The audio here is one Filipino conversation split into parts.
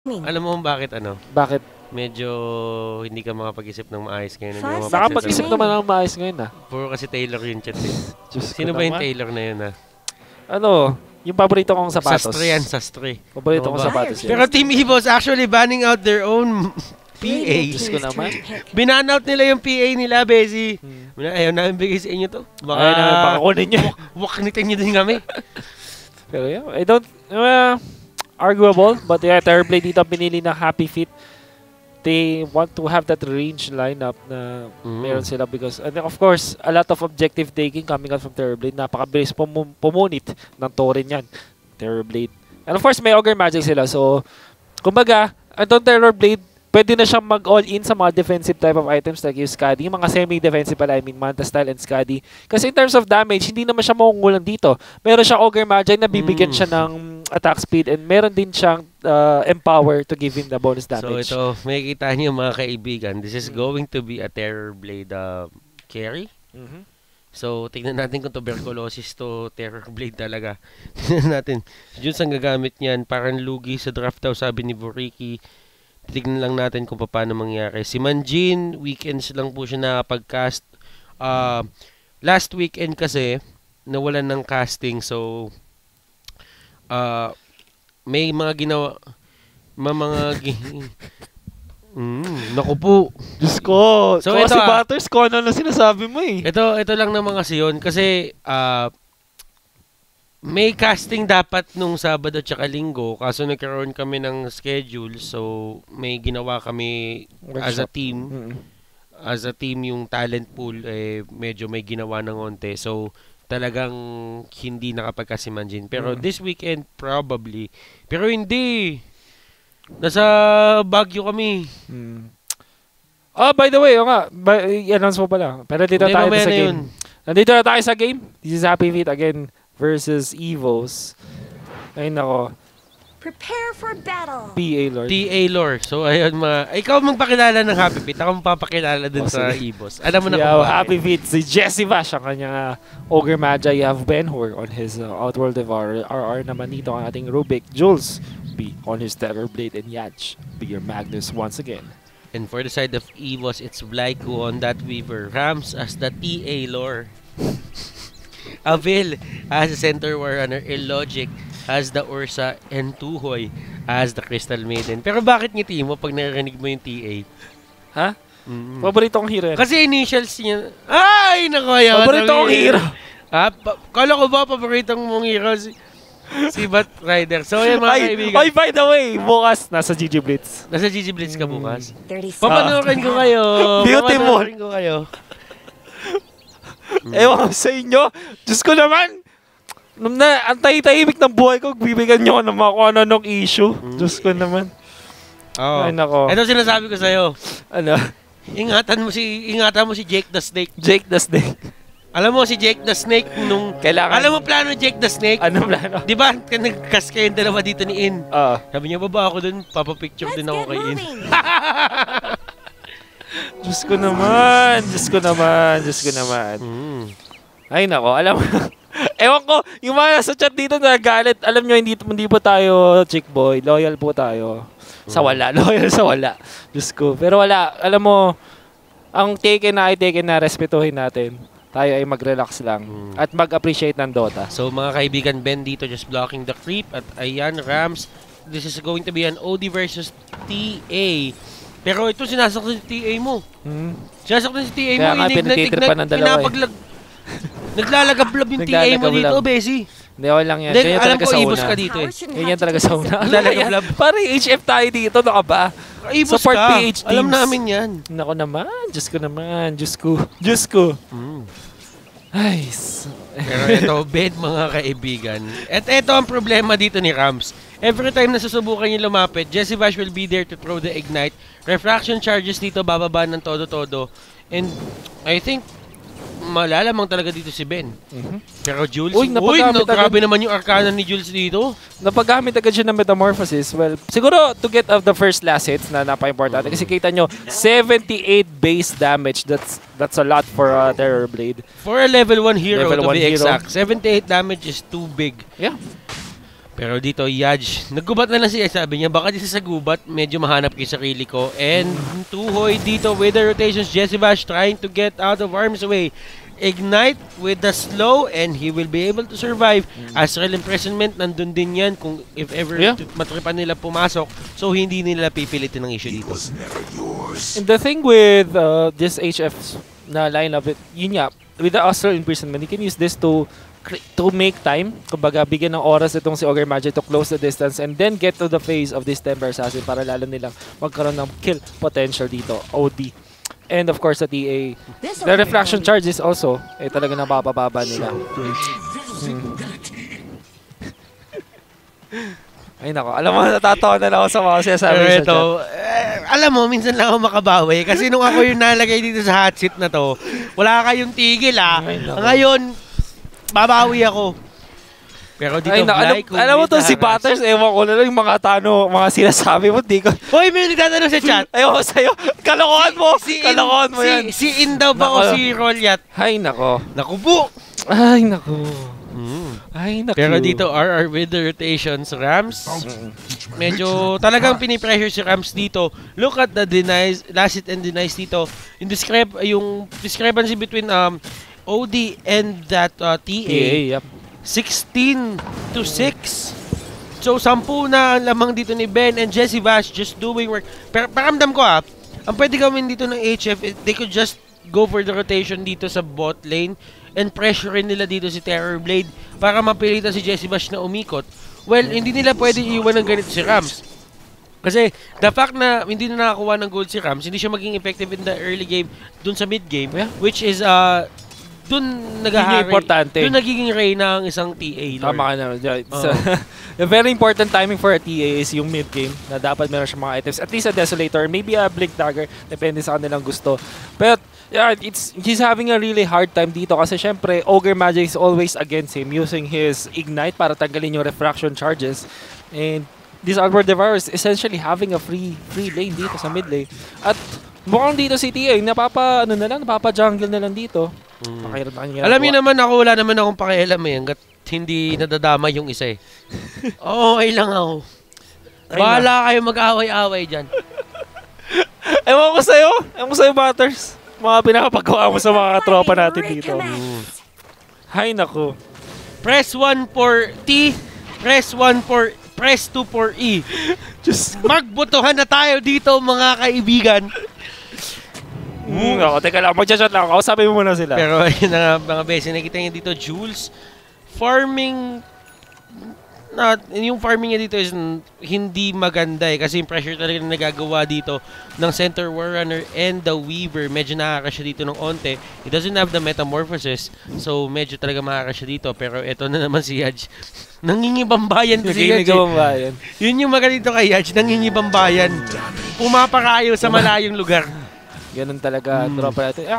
Alam mo kung bakit ano? Bakit? Medyo hindi ka makapag-isip ng maayos ngayon. Nakapag-isip naman ng maayos ngayon Puro kasi Taylor yung chat eh. Diyos Sino ba yung Taylor na yun Ano? Yung paborito kong sapatos. Sastre yan, sastre. Paborito kong sapatos yan. Pero Team Evo's actually banning out their own PA. Diyos ko naman. Binan-out nila yung PA nila, Bezi. Ayaw namin bigay sa inyo to. Ayaw namin pakakunin nyo. Waknitin nyo din kami. Pero yeah, I don't... arguable, but yeah, Terrorblade dito pinili na Happy Feet. They want to have that range lineup na meron sila because, and of course, a lot of objective taking coming out from Terrorblade. Napakabilis pumunit ng Torin yan, Terrorblade. And of course, may Ogre Magic sila. So, kumbaga, itong Terrorblade, pwede na siyang mag-all-in sa mga defensive type of items like yung Skadi. Yung mga semi-defensive pala, I mean, Manta Style and Skadi. Kasi in terms of damage, hindi naman siya maungulan dito. Meron siyang Ogre Magic na bibigyan siya ng attack speed and meron din siyang empower to give him the bonus damage. So ito, makikita niyo mga kaibigan, this is going to be a Terrorblade carry. So, tingnan natin kung tuberculosis to Terrorblade talaga. Tingnan natin. Junes ang gagamit niyan, parang lugi sa draft daw, sabi ni Buriki. Tignan lang natin kung paano mangyari. Si Manjin, weekends lang po siya nakapag-cast. Last weekend kasi, nawalan ng casting. So, may mga ginawa, naku po. Diyos ko. So, ito, si Butters, kung ano na sinasabi mo eh. Ito lang naman kasi yun. Kasi, may casting dapat nung Sabado at Linggo, kaso nagkaroon kami ng schedule, so may ginawa kami as a team. As a team, yung talent pool, medyo may ginawa ng onte. So, talagang hindi nakapagka si Manjin. Pero this weekend, probably. Pero hindi. Nasa Baguio kami. By the way, i-announce mo pala. Pero dito tayo sa game. Nandito na tayo sa game. This is Happy Feet again versus Evos. Ayun ako. Prepare for battle. PA Lord. TA Lord. So ayun ikaw magpakilala ng Happy Feet. Ako magpapakilala dun sa Evos. Alam mo na kung bakit. Happy Feet. Si Jesse Vash ang kanyang Ogre Magi. You have Ben-Hur on his Outworld of RR naman dito ang ating Rubik. Jules be on his Terrorblade and Yaj be your Magnus once again. And for the side of Evos, it's Blyco on that Weaver. Rams as the TA Lore. Avil as the Center Warrunner. Illogic as the Ursa. And Tuhoy as the Crystal Maiden. Pero bakit ngiti mo pag narinig mo yung TA? Ha? Paborito kong hero yan. Kasi initials niya. Ay! Nakuha. Paborito kong hero. Kala ko ba paborito mong hero si Bat Rider. So yan mga kaibigan. Ay, by the way, bukas nasa GG Blitz. Nasa GG Blitz ka bukas? Papanoorin ko kayo. Beautiful. Papanoorin ko kayo. Ewan ko sa inyo. Diyos ko naman. Ang tahimik ng buhay ko, bibigyan nyo ng mga kung anong issue. Diyos ko naman. Ay, nako. Ito sinasabi ko sa'yo. Ano? Ingatan mo si Jake the Snake. Jake the Snake. Alam mo si Jake the Snake nung... Alam mo plano Jake the Snake? Ano plano? Di ba? Nagkas kayong dalawa dito ni In. Sabi niya, baba ako dun, papapicture din ako kay In. Diyos ko naman. Diyos ko naman. Diyos ko naman. Ay, nako. Alam mo. Ewan ko, yung mga sa chat dito nagagalit. Alam nyo, hindi po tayo chick boy. Loyal po tayo. Sa wala. Loyal sa wala. Diyos ko. Pero wala. Alam mo, ang taken na respetuhin natin. Tayo ay mag-relax lang at mag-appreciate ng Dota. So mga kaibigan, Ben dito just blocking the creep at ayan, Rams. This is going to be an OD versus TA. Pero ito sinasaktan si TA mo. Sinasaktan si TA mo. Kaya nga pinatitripan ng dalawa Naglalagablab yung TA mo dito, Besi. Hindi, ako lang yan. Then, alam ko, ibos ka dito eh. Ganyan talaga sa una. Naglalagablab. Parang HF tayo dito, no ka ba? Ibos Support ka. PH teams. Alam namin yan. Nako naman. Diyos ko naman. Diyos ko. Diyos ko. Ay. Pero ito, bed mga kaibigan. At ito ang problema dito ni Rams. Every time na susubukan niya lumapit, Jesse Vash will be there to throw the ignite. Refraction charges dito, bababa ng todo-todo. And I think, malalamang talaga dito si Ben. Pero Jules, grabe naman yung arcana ni Jules dito. Napagamit agad siya ng Metamorphosis. Well, siguro to get the first last hits na napaka-importante. Kasi kita nyo, 78 base damage. That's a lot for Terrorblade. For a level 1 hero, to be exact. 78 damage is too big. Yeah. Pero dito, Yaj, naggubat na lang siya. Sabi niya, baka dito sa gubat, medyo mahanap ko yung sarili ko. And Tuhoy dito with the rotations. Jesse Bash trying to get out of harm's way. Ignite with the slow and he will be able to survive. Astral Imprisonment, nandun din yan kung if ever matripan nila pumasok. So, hindi nila pipilitin ng issue dito. And the thing with this HF na lineup, yun nga, with the Astral Imprisonment, you can use this to make time. Kumbaga, bigyan ng oras itong si Ogre Magi to close the distance and then get to the phase of this Temper Assassin para lalo nilang magkaroon ng kill potential dito, OD. And of course, the TA. The refraction charge is also, talaga napapababa nila. Ay nako, alam mo, natatawa na lang ako sa mga sinasabi sa chat. Alam mo, minsan lang ako makabawi. Kasi nung ako yung nalagay dito sa hot seat na to, wala kayong tigil Ngayon, babawi ako. Pero dito, alam mo to si Butters, ewan ko na lang yung mga sinasabi mo, di ko. Hoy, may nagtatanong sa chat. Ayaw sa'yo, kalokohan mo yan. Si Indaw ba o si Rolyat? Ay, nako. Naku po. Ay, nako. Ay, nako. Pero dito, RR with the rotations, Rams. Medyo talagang pinipressure si Rams dito. Look at the denies, last hit and denies dito. Yung discrepancy between OD and that TA. Yep. 16 to 6. So, 10 na lamang dito ni Ben and Jesse Bash just doing work. Pero paramdam ko ang pwede gawin dito ng HF, they could just go for the rotation dito sa bot lane and pressurein nila dito si Terrorblade para mapilitan si Jesse Bash na umikot. Well, hindi nila pwede iwan ng ganito si Rams. Kasi the fact na hindi na nakakuha ng gold si Rams, hindi siya maging effective in the early game dun sa mid game, which is dun dun nagiging reyna ang isang TA. Tama ka na. The very important timing for a TA is yung mid-game na dapat meron siya mga items. At least a Desolator, maybe a Blink Dagger, depende sa kanilang gusto. But yeah, he's having a really hard time dito kasi syempre, Ogre Magi is always against him using his Ignite para tanggalin yung refraction charges. And this Outward Devourer is essentially having a free lane dito sa mid lane. At mukhang dito si TA, napapa-jungle na lang dito. Alam niyo naman ako, wala naman akong pakialam hanggat hindi nadadama yung isa Okay lang ako. Bahala kayo mag-away-away dyan. Ewan ko sa'yo, Butters. Mga pinakapagawa mo sa mga tropa natin dito. Hay nako. Press 1 for T, press 2 for E. Just magbotohan na tayo dito mga kaibigan. Teka lang, mag-chat lang ako. Sabi mo muna sila. Pero yun na mga beses, nakita niyo dito, Jules, farming, yung farming niya dito is hindi maganda kasi yung pressure talaga na nagagawa dito ng Center War Runner and the Weaver. Medyo nakakasya dito ng onte. He doesn't have the Metamorphosis, so medyo talaga makakasya dito. Pero eto na naman si Yaj. Nangingibang bayan si Yaj. Yun yung maganda dito kay Yaj, nangingibang bayan. Pumapakayo sa malayong lugar. Ganun talaga tropa natin.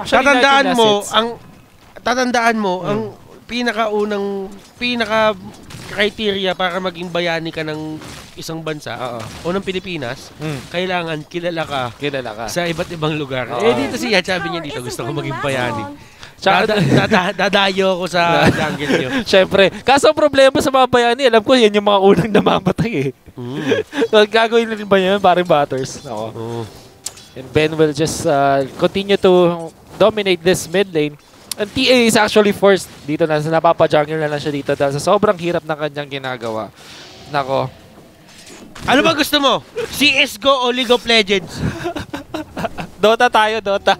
Tatandaan mo ang pinaka criteria para maging bayani ka ng isang bansa o ng Pilipinas, kailangan kilala ka sa iba't ibang lugar. Dito siya, sabi niya dito, gusto ko maging bayani. Dadayo ako sa jungle niyo. Siyempre. Kaso ang problema sa mga bayani, alam ko yan yung mga unang namamatay So, gagawin na rin ba yan, parang Butters? And Ben will just continue to dominate this mid lane. And TA is actually forced dito na napapa-jungle na lang siya dito dahil sa sobrang hirap ng kanyang ginagawa. Nako. Ano ba gusto mo? CSGO o League of Legends? Dota tayo, Dota.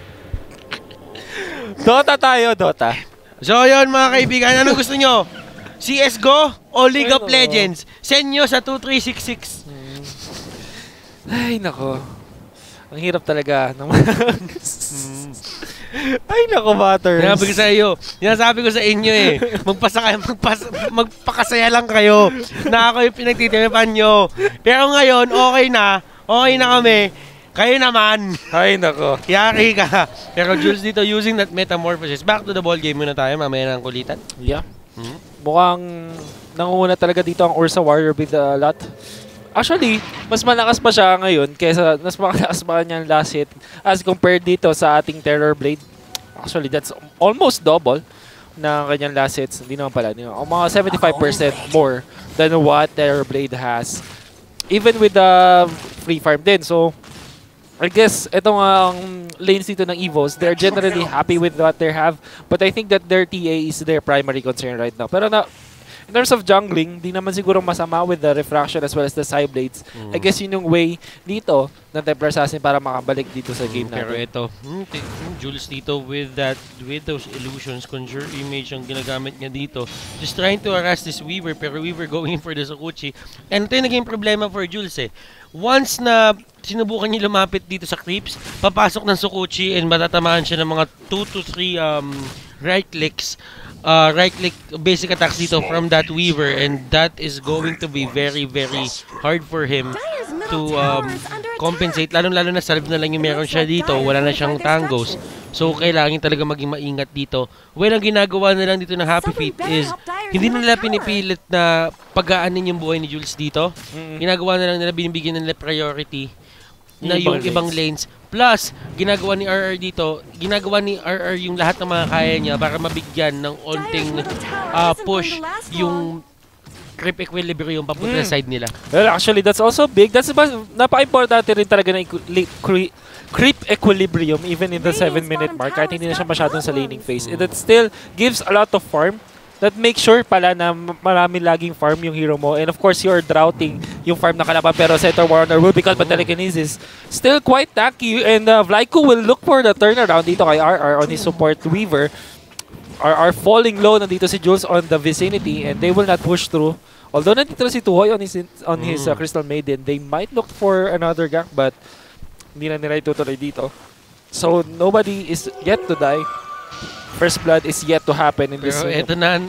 Dota tayo, Dota. So yun mga kaibigan, ano gusto nyo? CSGO o League of Legends? Send nyo sa 2366. Ay, nako. Ang hirap talaga. Ay, nako, Butters. Sinasabi ko sa inyo magpakasaya lang kayo na ako yung pinagtitiripan nyo. Pero ngayon, okay na kami. Kayo naman. Ay, nako. Yari ka. Pero Jules dito using that Metamorphosis. Back to the ball game muna tayo. Mamaya na ang kulitan. Yeah. Mukhang nangunguna talaga dito ang Ursa Warrior with a lot. Actually, mas malakas pa siya ngayon kaysa mas malakas pa niya last hit as compared dito sa ating Terrorblade. Actually, that's almost double. ng kanyang last hits. Hindi naman pala. Mga 75% more than what Terrorblade has. Even with the free farm din. So, I guess itong lanes dito ng EVOs, they're generally happy with what they have. But I think that their TA is their primary concern right now. Pero in terms of jungling, di naman siguro masama with the refraction as well as the side blades. I guess yun yung way dito ng Templar Assassin para makabalik dito sa game natin. Pero ito, Jules dito with those illusions, conjure image ang ginagamit niya dito. Just trying to harass this Weaver, pero Weaver going for the Sakuchi. And ito yung naging problema for Jules eh. Once na sinubukan niya lumapit dito sa creeps, papasok ng Sakuchi and matatamaan siya ng mga 2 to 3 right clicks. Right-click basic attacks dito from that Weaver, and that is going to be very, very hard for him to compensate. Lalo-lalo na salve na lang yung meron siya dito. Wala na siyang tangos. So, kailangan talaga maging maingat dito. Well, ang ginagawa na lang dito ng Happy Feet is hindi na nila pinipilit na pag-aanin yung buhay ni Jules dito. Ginagawa na lang nila, binibigyan nila priority na yung ibang lanes. Plus, ginagawa ni RR dito, ginagawa ni RR yung lahat ng mga kaya niya para mabigyan ng onting push yung creep equilibrium papunta sa side nila. Well, actually, that's also big. That's napaka-importante rin talaga na creep equilibrium even in the 7-minute mark kahit hindi na siya masyadong sa laning phase. It still gives a lot of farm that makes sure pala na marami laging farm yung hero mo. And of course, you're droughting yung farm na kalaban. Pero Center Warner will because telekinesis still quite tanky. And Vlaiko will look for the turnaround dito kay RR on his support Weaver. RR falling low. Nandito si Jules on the vicinity and they will not push through. Although nandito si Tuhoy on his Crystal Maiden, they might look for another gank but hindi na nila itutuloy dito. So nobody is yet to die. First blood is yet to happen in this. Pero ito na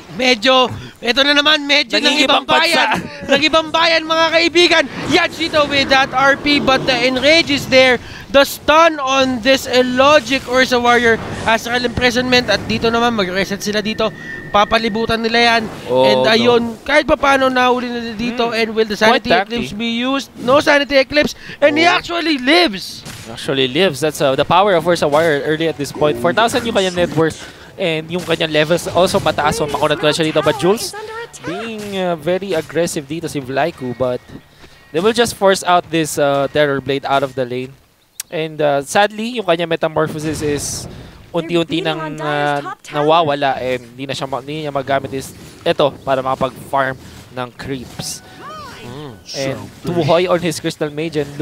naman medyo ng ibang bayan. Ng ibang bayan mga kaibigan. Yats dito with that RP but the enrage is there. The stun on this Illogic Ursa Warrior, Astral Imprisonment, at dito naman mag-reset sila dito. Papalibutan nila yan. And ayun, kahit pa paano nahuli nila dito. And will the Sanity Eclipse be used? No Sanity Eclipse. And he actually lives. That's the power of Ursa Warrior early at this point. 4,000 yung kanyang net worth. And yung kanyang levels also mataas. So makunat ko na siya dito. But Jules being very aggressive dito si Vlaiko. But they will just force out this Terrorblade out of the lane. And sadly, yung kanyang metamorphosis is unti-unti nang nawawala. And hindi niya magamit ito para makapag-farm ng creeps. And Tuhoy on his Crystal Mage and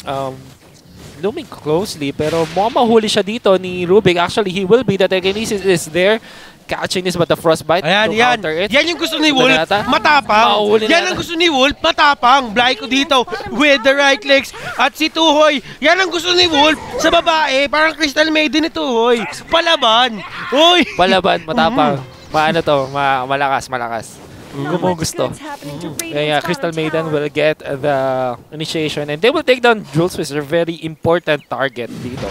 looming closely, pero mukhang mahuli siya dito ni Rubik. Actually, he will be. The telekinesis is there. Catching this but the Frostbite to counter it. Yan yung gusto ni Wolf. Matapang. Yan ang gusto ni Wolf. Matapang. Vlaiko dito with the right clicks. At si Tuhoy. Yan ang gusto ni Wolf sa babae. Parang Crystal Maiden ni Tuhoy. Palaban. Uy. Palaban. Matapang. Maano to? Malakas. Gumugusto. Kaya Crystal Maiden will get the initiation and they will take down Jules, which is a very important target dito.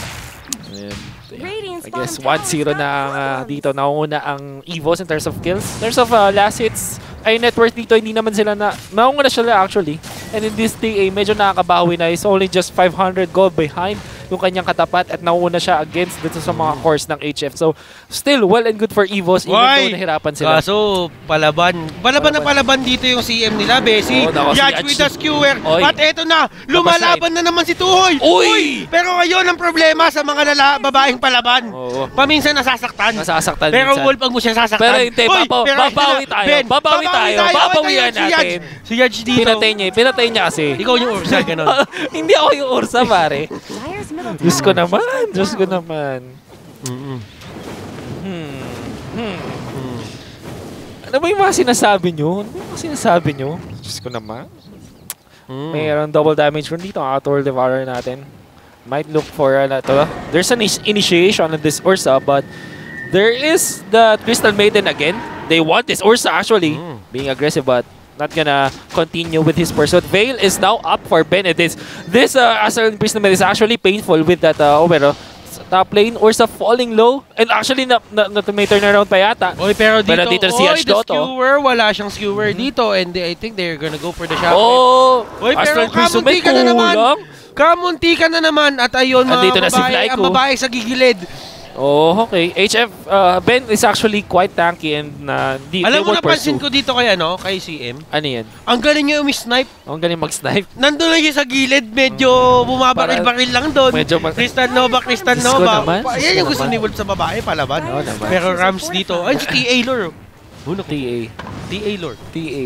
I guess 1-0 na dito. Nauna ang EVOs in terms of kills. In terms of last hits, ay net worth dito, hindi naman sila nauna na sila actually. And in this TA, medyo nakakabawi na. Is only just 500 gold behind yung kanyang katapat at nauna siya against dito sa mga cores ng HF. So, still well and good for EVOs even though nahirapan sila. Kaso, palaban na palaban dito yung CM nila, Bessie. Judge with the skewer. At eto na, lumalaban na naman si Tuhoy. Uy! Pero ngayon ang problema sa mga babaeng palaban. Paminsan nasasaktan. Pero minsan. Wolf ang mo siya sasaktan. Pero hindi, babawi tayo. Babawian natin. Si Judge dito. Pinatay niya kasi. Ikaw yung Ursa, ganun. Hindi ako yung Ursa, pare. Diyos ko naman. Ano ba yung mga sinasabi nyo? Diyos ko naman. Mayroon double damage run dito. Auto Devourer natin. Might look for there's an initiation on this Ursa, but there is the Crystal Maiden again. They want this Ursa actually being aggressive, but not gonna continue with his pursuit. Veil is now up for Benedict. This Astral Imprisonment is actually painful with that top lane. Ursa falling low. And actually, may turnaround pa yata. Pero dito si Yash Dotto. Skewer, wala siyang skewer dito. And I think they're gonna go for the shot. Astral Imprisonment kamunti ka na naman. At ayun, mga babae, ang babae sa gigilid. Oh, okay. HF, Ben is actually quite tanky and they Alam mo, will napansin pursue. ko dito kay CM. Ano yan? Ang galing niya umi-snipe. Ang galing mag-snipe. Nandun lang siya sa gilid, medyo bumabaril-baril lang doon. Medyo Crystal Nova. Diyos ko naman. Yan yung gusto ni Wolf sa babae, palaban. Oo naman. Pero Rams dito, ay si TA Lore. TA. TA Lore. TA.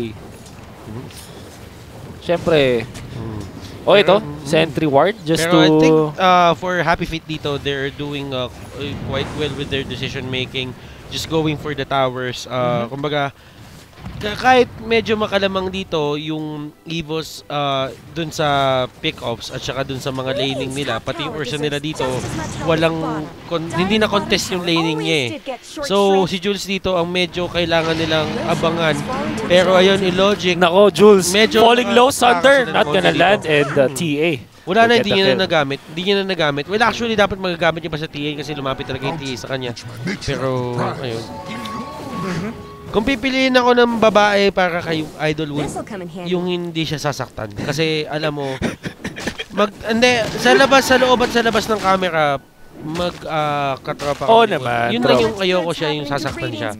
Siyempre. Oh, ito. Sentry ward just Pero to... I think for Happy Feet dito, they're doing quite well with their decision making. Just going for the towers. Kumbaga, kahit medyo makalamang dito yung Evos dun sa pick-offs at saka dun sa mga laning nila, pati yung Ursa nila dito, hindi na contest yung laning niya eh. So, si Jules dito ang medyo kailangan nilang abangan. Pero ayun, illogic. Nako, Jules. Medyo Falling low, Thunder. nakakasal Not ng gonna konti land. dito. And TA. Wala na, Forget hindi the niya kill. na nagamit. Hindi niya na nagamit. Well, actually, dapat magagamit niya pa sa TA kasi lumapit talaga yung TA sa kanya. Pero, ayun. Kung pipiliin ako ng babae para kay Idol Wolf, yung hindi siya sasaktan. Kasi, alam mo, hindi, sa loob at sa labas ng camera, katropa Oo kami. naman, Yun bro. lang yung ayoko siya, yung sasaktan siya.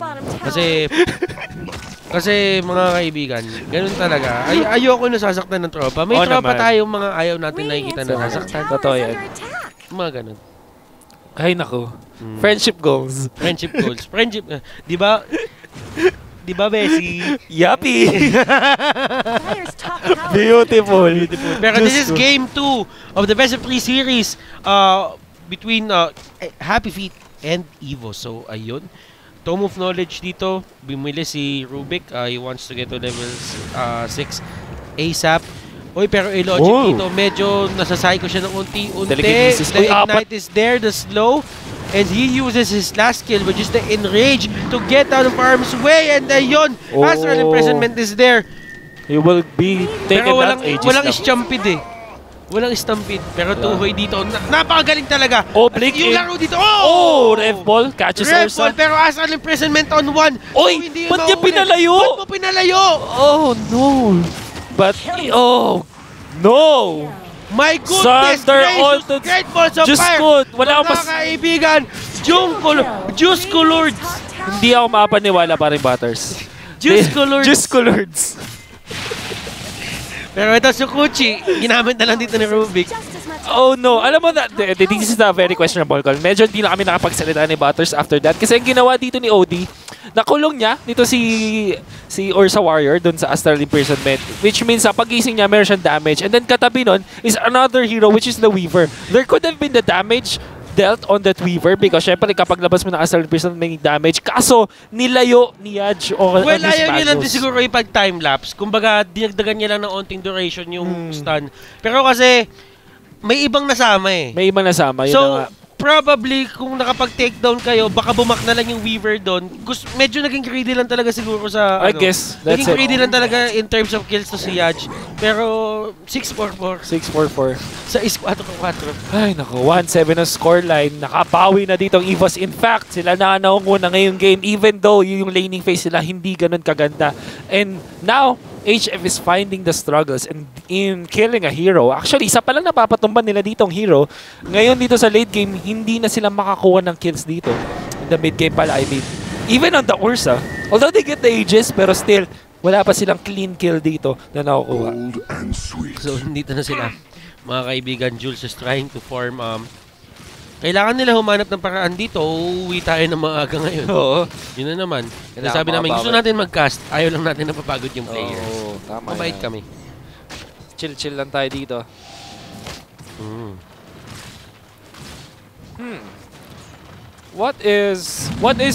Kasi mga kaibigan, ganun talaga. Ayoko na sasaktan ng tropa. May Oo tropa naman. tayong mga ayaw natin nakikita na nasaktan. Totoo yan. Mga ganun. Ay, nako. Friendship goals. Friendship goals. Friendship, di ba? Di ba, Bessie? Yuppie! Beautiful. Pero this is game 2 of the best of 3 series between Happy Feet and Evo. So, ayun. Tome of Knowledge dito, bumili si Rubik. He wants to get to level 6 ASAP. Uy, pero illogic dito, medyo nasasay ko siya ng unti-unti. Telekinesis. The Uy, apat. Ignite is there, the slow. And he uses his last skill, which is the Enrage, to get out of harm's way. And ayun, Astral Imprisonment is there. You will be taken Pero out ages walang lang. stampede eh. Walang stampede. Pero Tuhoy dito, napakagaling talaga. Oh, blink Yung in. laro dito, Oh, Rev Ball catches Rev Ursa. Ball, pero Astral Imprisonment on 1. Oy, ba't niya pinalayo? Ba't mo pinalayo? Oh, no. But, no. My goodness Thunder gracious, ulted. great balls of Diyos fire. ko, wala akong Mga kaibigan, Juice Colored. Hindi ako makapaniwala pa rin, Butters. Juice Colored. Juice Coloreds. Pero ito, Sukuchi, ginamit na lang dito ni Rubik. Oh no, alam mo na, this is a very questionable call. Medyo hindi na kami nakapagsalita ni Butters after that. Kasi ang ginawa dito ni OD, nakulong niya dito si Ursa Warrior dun sa Astral Imprisonment. Which means sa pagising niya, meron siyang damage. And then katabi nun is another hero, which is the Weaver. There could have been the damage dealt on that Weaver because syempre kapag labas mo ng Astral Imprisonment may damage. Kaso, nilayo ni Yaj o Well, ayaw niya lang din siguro ipag-timelapse. Kumbaga, dinagdagan niya lang ng onting duration yung stun. Pero kasi, may ibang nasama eh. May iba nasama. Yun na So, nga. probably, kung nakapag-takedown kayo, baka bumak na lang yung Weaver doon. Medyo naging greedy lang talaga siguro sa... I guess, that's naging it. greedy lang talaga in terms of kills to si Yaj. Pero, 6-4-4. 6-4-4. Sa is 4-4. Ay, naku. 1-7 ang scoreline. Nakabawi na dito ang EVOS. In fact, sila na naunguna ngayong game even though yung laning phase sila hindi ganun kaganda. And now, HF is finding the struggles and in killing a hero. Actually, isa pa lang napapatumban nila dito ang hero. Ngayon dito sa late game, hindi na sila makakuha ng kills dito. In the mid game pala, I mean. Even on the Ursa, although they get the ages, pero still, wala pa silang clean kill dito na nakukuha. So, dito na sila. Mga kaibigan, Jules is trying to form kailangan nila humanap ng paraan dito. Uuwi tayo ng maaga ngayon. Oo. Yun na naman. Kasi Kailangan sabi namin, makabawi. gusto natin mag-cast. Ayaw lang natin napapagod yung players. Oo, tama Mabait yan. kami. Chill-chill lang tayo dito. What is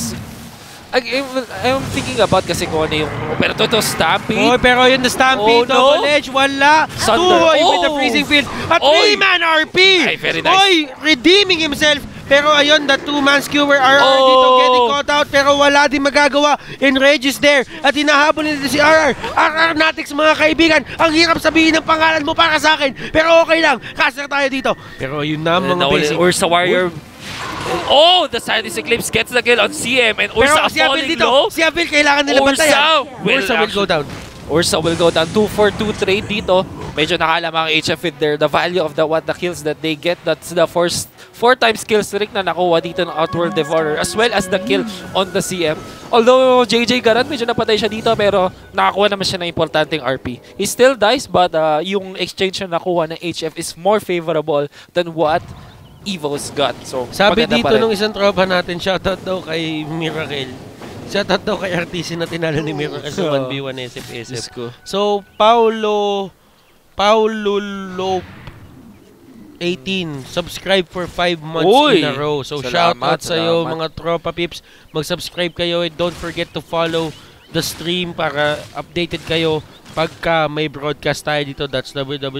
I'm thinking about kasi kung ano yung pero ito Stampede. Oh, pero yun, the Stampede, Oh, no. double edge, wala. Thunder. Tuhoy with the Oh. freezing field. A Oy. 3-man RP. Ay, very nice. Oy, redeeming himself. Pero ayun, the 2-man skewer RR Oh. dito getting caught out. Pero wala din magagawa. Enrage is there. At hinahabol nila si RR. RR Natix, mga kaibigan. Ang hirap sabihin ng pangalan mo para sa akin. Pero okay lang. Caster tayo dito. Pero ayun na, mga basic. Ursa Warrior. Oh, the Silence Eclipse gets the kill on CM and Pero Ursa si Avil falling dito. low. Si Avil kailangan nila Ursa bantayan. will Ursa will go down. Ursa will go down. 2-4-2 trade dito. medyo nakalamang HF with the value of what the kills that they get. That's the first 4 times kill streak na nakuha dito ng Outworld Devourer, as well as the kill on the CM. Although JJ Garan medyo napatay siya dito, pero nakakuha naman siya ng importanteng RP. He still dies, but yung exchange na nakuha ng HF is more favorable than what Evo's got. So, sabi dito nung isang tropa natin, shoutout daw kay Miracle. Shoutout daw kay RTC na tinalo ni Miracle sa 1v1 SF. So, Paulo Lope 18, subscribe for 5 months in a row. So, shoutout sa'yo mga tropa pips. Mag-subscribe kayo and don't forget to follow the stream para updated kayo pagka may broadcast tayo dito. That's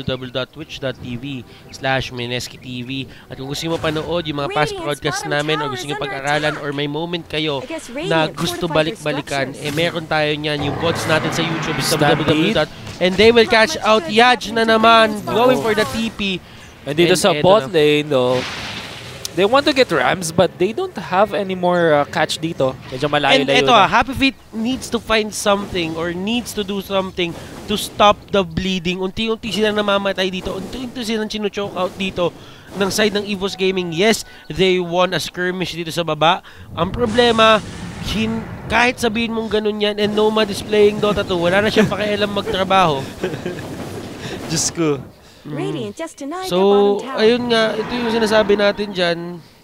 www.twitch.tv/MineskiTV. At kung gusto nyo mapanood yung mga past broadcast namin or gusto nyo pag-aralan or may moment kayo na gusto balik-balikan, meron tayo niyan. Yung bots natin sa YouTube is www. And they will catch out Yaj na naman going for the TP. And dito sa bot lane, though, they want to get Rams, but they don't have any more catch dito. Medyo malayo-layo. And ito, Happy Feet needs to find something or needs to do something to stop the bleeding. Unti-unti silang namamatay dito. Unti-unti silang chino-choke out dito ng side ng Evos Gaming. Yes, they won a skirmish dito sa baba. Ang problema, kahit sabihin mong ganun yan and Nomad is playing Dota 2, wala na siyang pakialam magtrabaho. Diyos ko. So, ayun nga, ito yung sinasabi natin dyan.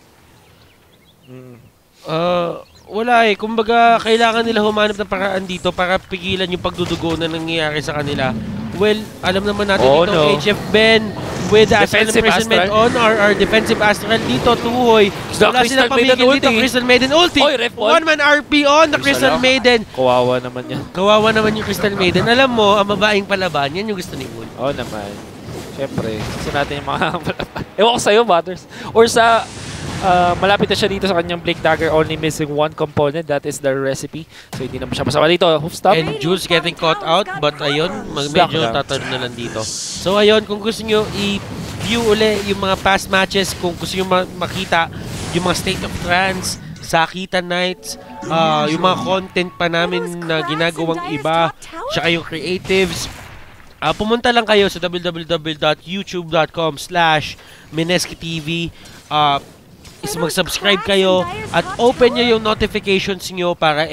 Wala eh. Kumbaga, kailangan nila humanap ng paraan dito para pigilan yung pagdudugo na nangyayari sa kanila. Well, alam naman natin dito, HF Ben with the Asylum Imprisonment on our defensive Astral dito, Tuhoy. Wala silang pamigil dito, Crystal Maiden ulti. One-man RP on the Crystal Maiden. Kawawa naman yan. Kawawa naman yung Crystal Maiden. Alam mo, ang babaeng palaban, yan yung gusto ni Wool. Oo naman. Siyempre, gusto natin yung mga ewan ko sa'yo, Butters. Or sa, malapit na siya dito sa kanyang Blink Dagger, only missing one component, that is the recipe. So, hindi naman siya masama dito. Hoofstop. And Jules getting caught out, but ayun, medyo tatanong na lang dito. So, ayun, kung gusto nyo i-view uli yung mga past matches, kung gusto nyo makita yung mga State of Trance, Sakita Nights, yung mga content pa namin na ginagawang iba, tsaka yung creatives, pumunta lang kayo sa www.youtube.com/MineskiTV. Mag-subscribe kayo at open nyo yung notifications nyo para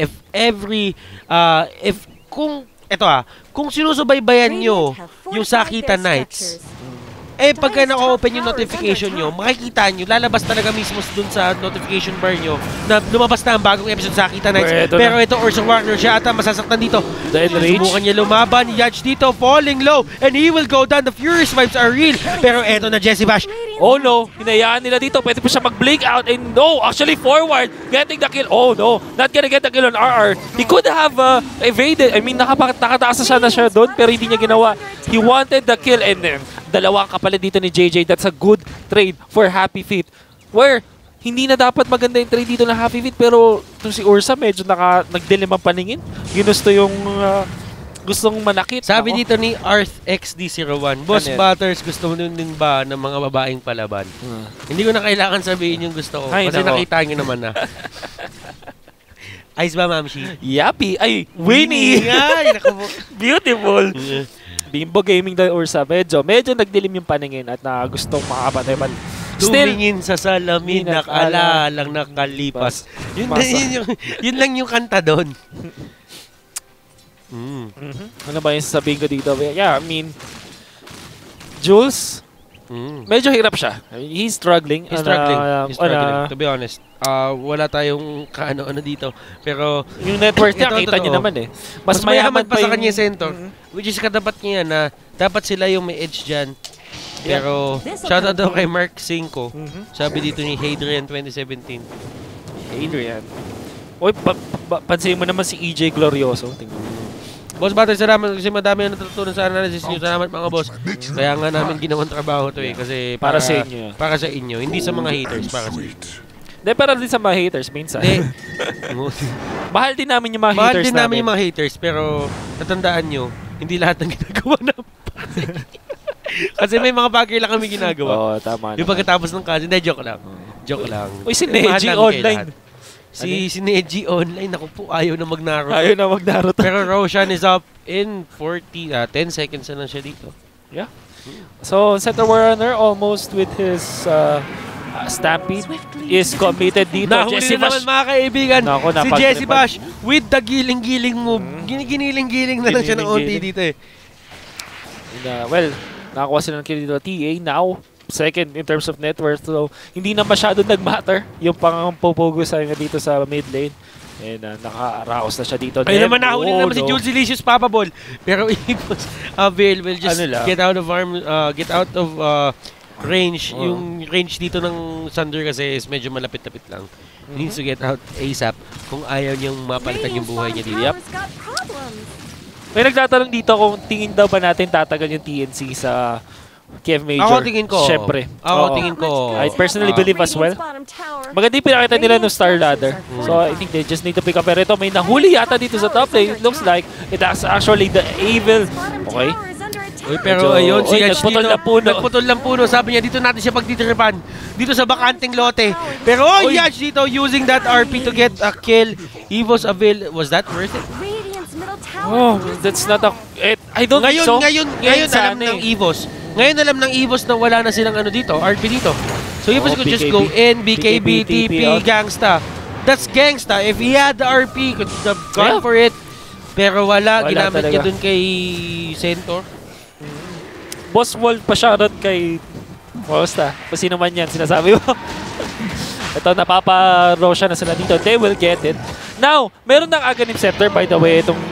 kung sinusubaybayan nyo yung Sakita Nights, pagka naka-open yung notification nyo, makikita nyo, lalabas talaga mismo dun sa notification bar nyo na lumabas na ang bagong episode sa Sakita Nights. Pero ito, Ursa Warrior, siya ata masasaktan dito. Subukan niya lumaban, Yaj dito, falling low, and he will go down. The Furious vibes are real. Pero eto na, Jesse Bash. Oh no, hinayaan nila dito. Pwede pa siya mag-blink out, and no, actually forward, getting the kill. Oh no, not gonna get the kill on RR. He could have evaded. I mean, nakataas na siya doon, pero hindi niya ginawa. He wanted the kill, and then dalawang kapalit dito ni JJ. That's a good trade for Happy Feet. Where hindi na dapat maganda yung trade dito na Happy Feet, pero itong si Ursa medyo nagdilim ang paningin. Ginusto yung gustong manakit. Sabi dito ni ArthXD01, Boss Butters, gusto mo din ba ng mga babaeng palaban? Hindi ko na kailangan sabihin yung gusto ko. Kasi nakita nyo naman na. Ayos ba, Mamshi? Yappy. Ay, Winnie! Beautiful. Bimbo Gaming daw Ursa. Medyo nagdilim yung paningin at gustong makapatay man. Tumingin sa salamin, nakalalang nakalipas. Yun lang yung kanta doon. Ano ba yung sasabihin ko dito? Yeah, I mean, Jules, medyo hirap siya. He's struggling. He's struggling, to be honest. Wala tayong kaano-ano dito. Pero yung network niya, kita niyo naman eh. Mas mayaman pa sa kanya center. Which is katapat niya na dapat sila yung may edge dyan. Pero shoutout daw kay Mark 5. Sabi dito ni Hadrian 2017. Hadrian. Uy, pansin mo naman si EJ Glorioso. Boss Butters, salamat kasi madami na natutunan sa analysis nyo. Salamat mga boss. Kaya nga namin ginawang trabaho to eh. Kasi para sa inyo. Para sa inyo. Hindi sa mga haters. Para sa inyo. Hindi, para din sa mga haters minsan. Mahal din namin yung mga haters namin. Mahal din namin yung mga haters. Pero tatandaan nyo, hindi lahat ng ginagawa namin. Kasi may mga bagay lang kami ginagawa. Oo, tama. Yung pagkatapos ng kasi, hindi, joke lang. Joke lang. Uy, si Neji online. Si Neji online, ako po, ayaw na mag-Naruto. Ayaw na mag-Naruto. Pero Roshan is up in 10 seconds na lang siya dito. Yeah. So, Center Warrunner almost with his Stampede is committed dito. Nahuli Jesse na naman Bash. mga kaibigan. Nako, Si napag- Jesse Bash with the giling-giling move. Ginigiling-giling na lang siya ng onti Ginigiling. dito eh. And, well, nakakuha sila ng kill dito. TA now, second in terms of net worth. So, hindi na masyado nag-matter yung pang-popogo sa niya dito sa mid lane. And naka-raos na siya dito. Ay naman nahuli Oh, naman si Jules Delicious Papa Ball. Pero Avail will just Ano lang? get out of range. Yung range dito ng Thunder kasi is medyo malapit-lapit lang. He needs to get out ASAP kung ayaw niyang mapalitan yung buhay niya dito. Tower's got problems. May nagtatanong dito kung tingin daw ba natin tatagal yung TNC sa Kev Major. Ako tingin ko. Siyempre. Ako Oo. tingin ko. I personally believe as well. Radiant's bottom tower. Maganda yung pinakita nila ng Star Ladder. So I think they just need to pick up. Pero ito may nahuli yata dito sa top lane. It looks like it has actually the evil. Bottom Okay. tower is under attack. Uy, pero Medyo- ayun, si Uy, Edge nagputol dito, ng puno. nagputol ng puno. Sabi niya, dito natin siya pagtitripan. Dito sa bakanteng lote. Pero Uy. Edge dito using that RP to get a kill. Evo's Avail, was that worth it? Radiant's middle tower. Oh, is that's down. not a... I don't think so. Ngayon alam ng Evos. Ngayon alam ng Evos na wala na silang ano dito, RP dito. So Evos could just BKB. go in, BKB, TP TP, out. Gangsta. That's Gangsta. If he had the RP, could have gone Yeah. for it. Pero wala, Wala ginamit niya talaga. dun kay Centaur. Boss Wall pa shoutout kay... Basta, kung sino man yan, sinasabi mo. Ito, napapa-Roshan na sila dito. They will get it. Now, meron ng Aghanim Scepter, by the way, itong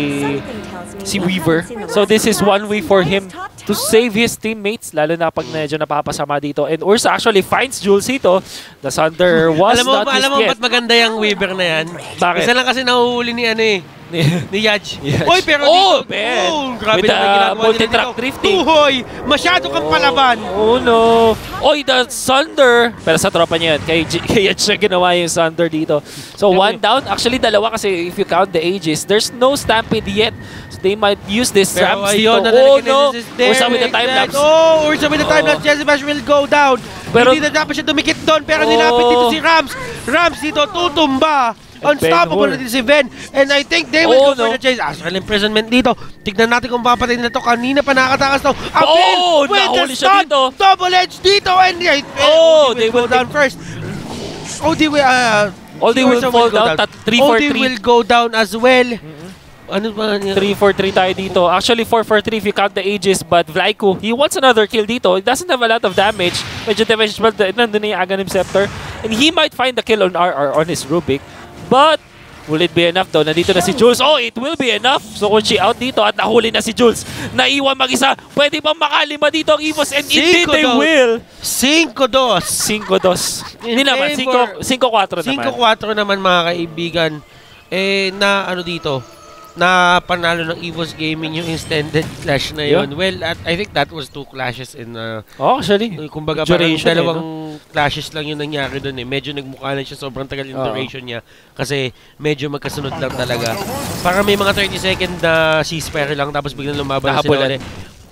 si Weaver. So this is one way for him to save his teammates, lalo na pag medyo napapasama dito. And Ursa actually finds Jules dito. The Thunder was not alam mo his ba't maganda yung Weaver na yan? Bakit? Isa lang kasi nahuhuli ni ano eh. Ni Yaj. Yaj. Uy, pero Oh, dito, man. grabe With na the ginagawa nila multi-track dito. drifting. Tuhoy! Masyado kang palaban. Oh no! Oy, the Thunder! Pero sa tropa niya yun, kay Yaj siya ginawa yung Thunder dito. So one down, actually dalawa kasi if you count the ages, there's no Stampede yet. So they might use this Pero traps ayun, dito. Oh no! Ursa with the time lapse. Oh, Ursa with the time lapse. Jesse Bash will go down. Pero- Hindi na dapat siya dumikit doon. Pero Oh. nilapit dito si Rams. Rams dito tutumba. And Unstoppable Ben-Hur. na din si Ben. And I think they will Oh, go for no. the chase. Astral imprisonment dito. Tignan natin kung papatay nila to. Kanina pa nakatakas to. Oh, with the nahuli siya stun. dito. Double edge dito. And Oh, they will go down first. OD will, OD will Ursa fall go down. OD will go down as well. Ano ba niya? 3-4-3 tayo dito. Actually, 4-4-3 if you count the ages. But Vlaiku, he wants another kill dito. He doesn't have a lot of damage. Medyo damage, but nandun na yung Aghanim Scepter. And he might find the kill on RR on his Rubik. But, will it be enough though? Nandito na si Jules. Oh, it will be enough. So, kung she out dito at nahuli na si Jules, naiwan mag-isa, pwede bang makalima dito ang Evos? And indeed, they will. 5-2. 5-2. Hindi naman, 5-4 naman. 5-4 naman mga kaibigan. Eh, na ano dito, na panalo ng Evos Gaming yung extended clash na yun. Yeah. Well, I think that was 2 clashes in, Oh, actually. kumbaga parang Duration dalawang clashes lang yung nangyari doon eh. Medyo nagmukha na siya, sobrang tagal yung Oo. duration niya. Kasi medyo magkasunod lang talaga. Parang may mga 30 second na ceasefire lang, tapos biglang lumaban na sila Nahabulan. ulit.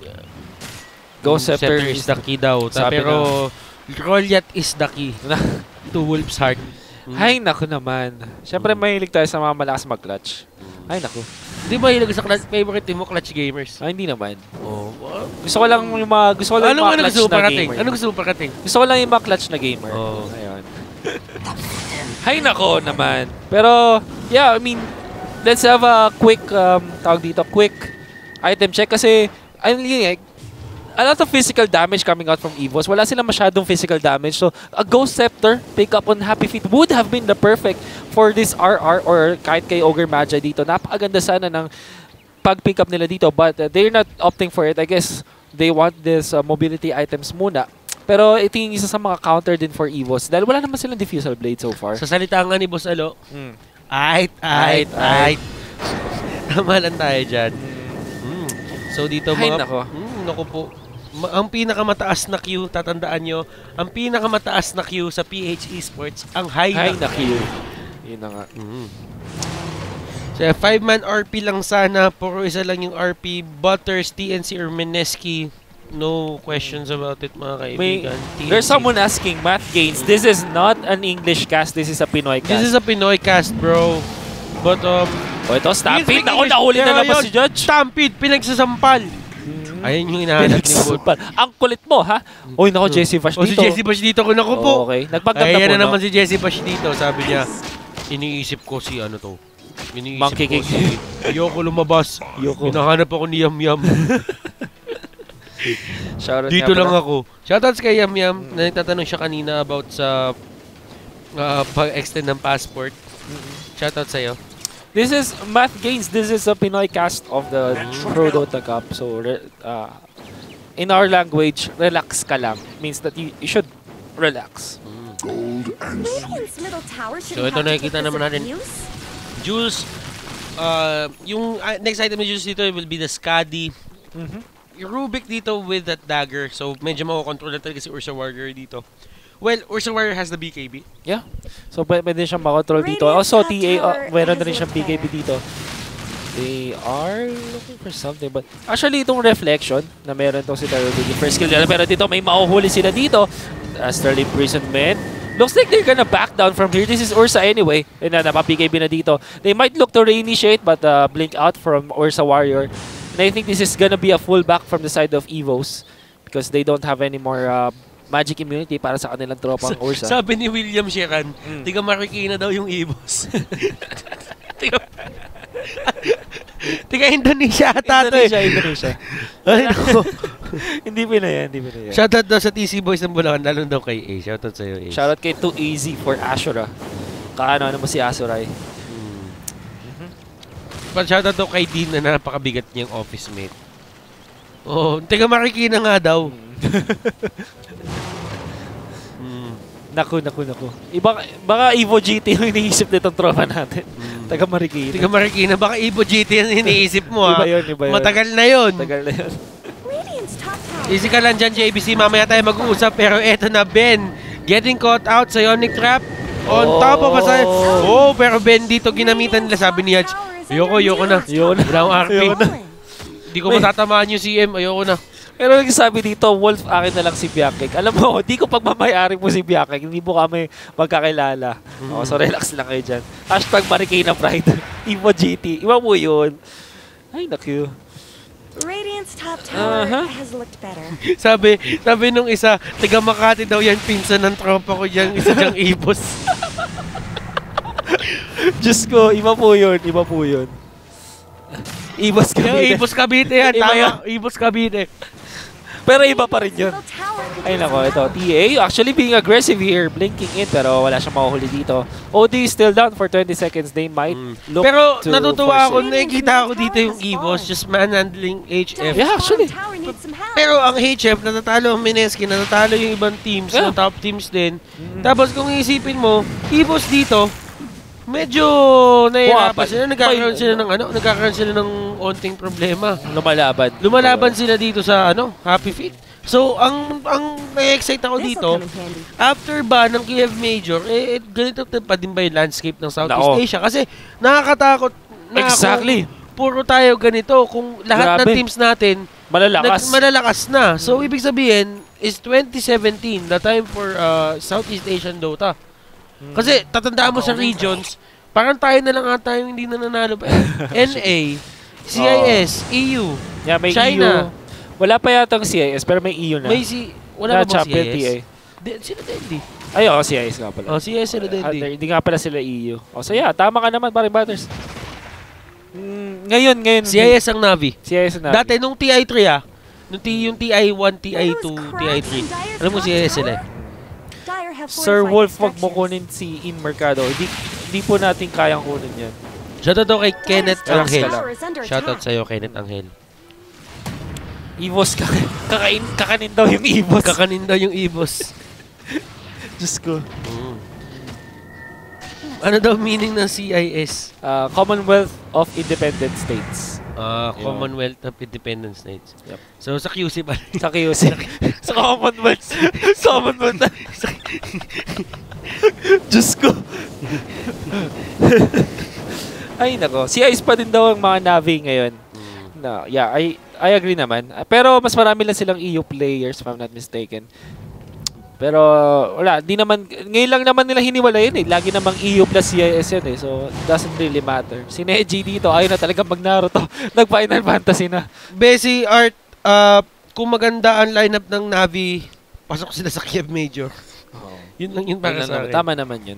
Ghost Scepter is the key daw. Sabi Pero Goliath is the key to Wolf's Heart. Ay, naku naman. Siyempre, mahilig tayo sa mga malakas mag-clutch. Ay, naku. Di ba hilig sa clutch, favorite team mo, Clutch Gamers? Ay, hindi naman. Oh, Gusto ko lang yung mga, gusto ko lang yung mga clutch gusto mo na parating? gamer. Ano gusto mo parating? Gusto ko lang yung mga clutch na gamer. Oh. Ayun. Ay, nako naman. Pero, yeah, I mean, let's have a quick, tawag dito, quick item check. Kasi, I mean, a lot of physical damage coming out from Evos. Wala silang masyadong physical damage. So, a Ghost Scepter pick up on Happy Feet would have been the perfect for this RR or kahit kay Ogre Magi dito. Napakaganda sana ng pag-pick up nila dito. But they're not opting for it. I guess they want this mobility items muna. Pero ito yung isa sa mga counter din for Evos. Dahil wala naman silang Diffusal Blade so far. Sa salita nga ni Boss Alo, Mm. Ait. Tama lang tayo dyan. So dito Ay, mga... nako. Naku po. Ang pinakamataas na queue, tatandaan nyo, ang pinakamataas na queue sa PH Esports, ang high Ay, na na-kill. Yun na nga. So, 5-man RP lang sana, puro isa lang yung RP, Butters, TNC, or Mineski. No questions about it, mga kaibigan. There's someone asking, Matt Gaines, this is not an English cast, this is a Pinoy cast. This is a Pinoy cast, bro. But, Oh, ito, Stampede. Speak Ako, English, nahuli na pero naman yun, si Judge. Stampede, pinagsasampal. Ayan yung hinahanap ni Wood. Ang kulit mo, ha? Uy, nako, Jessie Bash dito. Si Jessie Bash dito ko naku po. Okay. Nagpanggap na Ayan po, na naman si Jessie Bash dito. Sabi niya, iniisip ko si ano to. Iniisip Monkey ko King. si... Ayoko lumabas. Ayoko. Hinahanap ako ni Yam Yam. Dito lang ako. Shoutouts kay Yam Yam na nagtatanong siya kanina about sa pag-extend ng passport. Shoutout sa'yo. This is Math Gains. This is a Pinoy cast of the Pro Dota Cup. So, in our language, relax ka lang. Means that you should relax. Radiant's middle tower So, shouldn't ito have to nakikita take this naman natin. abuse. Jules, yung next item ni Jules dito will be the Skadi. Yung Rubik dito with that dagger. So, medyo makokontrol na talaga si Ursa Warrior dito. Well, Ursa Warrior has the BKB. Yeah. So, pwede siyang makontrol dito. Also, TA, meron na rin siyang BKB dito. They are looking for something. But actually, itong reflection na meron itong si Taro Biggie. First skill nila. Pero dito, may mauhuli sila dito. Astral Imprisonment. Looks like they're gonna back down from here. This is Ursa anyway. And napa-BKB na dito. They might look to reinitiate but blink out from Ursa Warrior. And I think this is gonna be a full back from the side of Evos. Because they don't have any more magic immunity para sa kanilang tropang Ursa. Sabi ni William Sheeran, tiga Marikina daw yung Evos. tiga Indonesia ata to eh. Indonesia. Ay, no. Hindi Pinay. Shoutout daw sa TC Boys ng Bulacan, lalo daw kay A. Shoutout sa'yo, A. Shoutout kay Too Easy for Ashura. Kaano mo si Asuray. Shoutout daw kay Dean na napakabigat niyang office mate. Oh, tiga Marikina nga daw. Naku. Baka Evo GT yung iniisip nitong tropa natin. Taga Marikina. Tiga Marikina, baka Evo GT yung iniisip mo ha. Iba yun. Matagal na yun. Radiant's top tower. Easy ka lang dyan, JBC. Mamaya tayo mag-uusap. Pero eto na, Ben. Getting caught out sa Ionic Trap. On top of us. Oh, pero Ben dito ginamitan nila. Sabi ni Yaj, ayoko na. Wala akong RP. Hindi ko matatamaan yung CM. Ayoko na. Pero nagsasabi dito, Wolf, akin na lang si Biakek. Alam mo, di ko pagmamayari mo si Biakek. Hindi mo kami magkakilala. So relax lang kayo dyan. Hashtag Marikina Pride. Evo GT. Iba mo yun. Ay, naku. Radiant's top tower has looked better. sabi nung isa, taga Makati daw yan, pinsan ng tropa ko dyan, isa dyang Ibos. Diyos ko, iba po yun. Ibos Cavite. Ibos Cavite yan, Iba tama. Ibos Cavite. Pero iba pa rin yun. Ay nako, ito. TA actually being aggressive here. Blinking in pero wala siyang mahuhuli dito. OD is still down for 20 seconds. They might look pero to natutuwa ako, force it. nakikita ko dito yung Ibos just manhandling HF. Yeah, actually. Pero ang HF, natatalo ang Mineski, natatalo yung ibang teams, Yeah. yung top teams din. Tapos kung iisipin mo, Ibos dito, medyo nahihirapan sila, nagkakaroon sila ng onting problema. Lumalaban sila dito sa Happy Feet. So, ang na-excite ako dito, after ba ng Kiev Major, ganito pa din ba yung landscape ng Southeast Asia? Kasi nakakatakot na Exactly. puro tayo ganito. Kung lahat ng teams natin, malalakas na. So, ibig sabihin, is 2017, the time for Southeast Asian Dota. Kasi tatandaan mo sa regions, parang tayo na lang ata yung hindi na nanalo pa. NA, CIS, EU, Yeah, may China. EU. Wala pa yatang CIS pero may EU na. Wala ba bang Champion CIS? TA. Sila Dendi. Ay, CIS nga pala. CIS sila Dendi. Hindi nga pala sila EU. So yeah, tama ka naman, pare Butters. Ngayon. CIS ang Navi. CIS na. Dati nung TI3 yung TI1, TI2, TI3. Alam mo CIS sila. Sir Wolf, wag mo kunin si In Mercado. Hindi po natin kayang kunin yan. Shoutout daw kay Kenneth Relax Angel. ka lang. Shoutout sa'yo, Kenneth Angel. Evos, kakanin daw yung Evos. Kakanin daw yung Evos. Diyos ko. Ano daw meaning ng CIS? Commonwealth of Independent States. Commonwealth of Independent States. Yep. So, sa QC ba? Sa QC. Sa Commonwealth. Commonwealth. Diyos ko. Ay, nako. CIS pa din daw ang mga Navi ngayon. No, yeah, I agree naman. Pero mas marami lang silang EU players, if I'm not mistaken. Pero wala, di naman, ngayon lang naman nila hiniwala yun eh. Lagi namang EU plus CIS yun eh. So, doesn't really matter. Si Neji dito, ayaw na talaga mag-Naruto. Nag-Final Fantasy na. Bessie Art kung maganda ang lineup ng Navi, pasok sila sa Kiev Major. Yun lang yun para sa akin. Tama naman yun.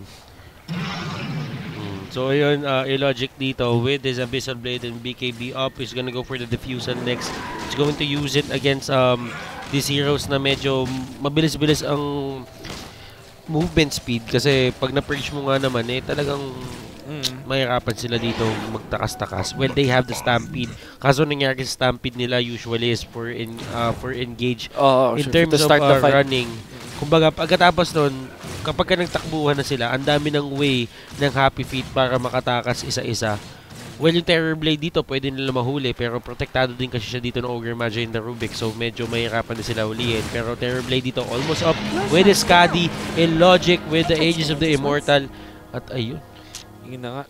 So ayun, Illogic dito with his Abyssal Blade and BKB up. He's gonna go for the Diffusal next. He's going to use it against these heroes na medyo mabilis-bilis ang movement speed. Kasi pag na-purge mo nga naman, talagang mahirapan sila dito magtakas-takas. Well, they have the Stampede. Kaso nangyari sa Stampede nila usually is for engage. In terms of running. Kumbaga, pagkatapos nun, kapag nagtakbuhan na sila, ang dami ng way ng Happy Feet para makatakas isa-isa. Well, yung Terror Blade dito, pwede nila mahuli, pero protektado din kasi siya dito ng Ogre Magi and the Rubik, so medyo mahirapan din sila huliin. Pero Terror Blade dito, almost up with his Skadi, Illogic with the Aegis of the Immortal. At ayun. Yun na nga.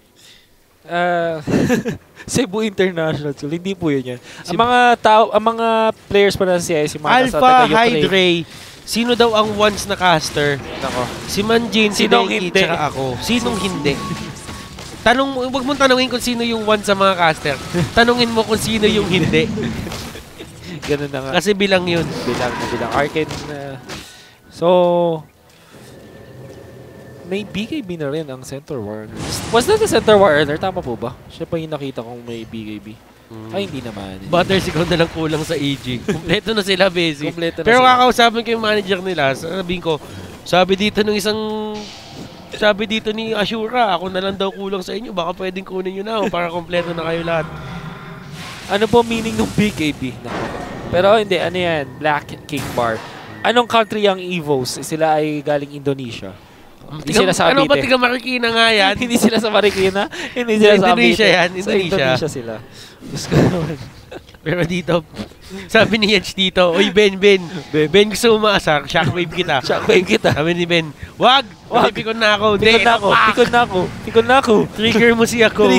Cebu International School, hindi po yun yan. Ang mga players pa na sa CIS, yung mga Alpha Hydre. Sino daw ang once na caster? Nako. Si Manjin, si Denki, tsaka ako. Sinong hindi? Huwag mong tanungin kung sino yung once sa mga caster. Tanungin mo kung sino yung hindi. Ganun na nga. Kasi bilang yun. Bilang Arcane. So, may BKB na rin ang Center War. Was that the Center War earlier? Tama po ba? Siya pa yung nakita kong may BKB. Ay, hindi naman. Butters, ikaw na lang kulang sa EG. Kompleto na sila, busy. Pero sila. kakausapin ko yung manager nila. Sabihin ko, sabi dito ni Ashura, ako na lang daw kulang sa inyo. Baka pwedeng kunin nyo na para kompleto na kayo lahat. Ano po meaning ng BKB? Nako. Pero hindi, ano yan? Black King Bar. Anong country ang EVOs? Sila ay galing Indonesia. Hindi sila sa Cavite. Ano ba tiga Marikina nga yan? Hindi sila sa Marikina. Hindi sila sa Indonesia Cavite. yan. Sa Indonesia sila. Gusto naman. Pero dito, sabi ni Yetch dito, uy Ben, gusto mo maasar, shockwave kita. Sabi ni Ben, wag! Pikon na ako. Pikon na ako. Trigger mo si ako.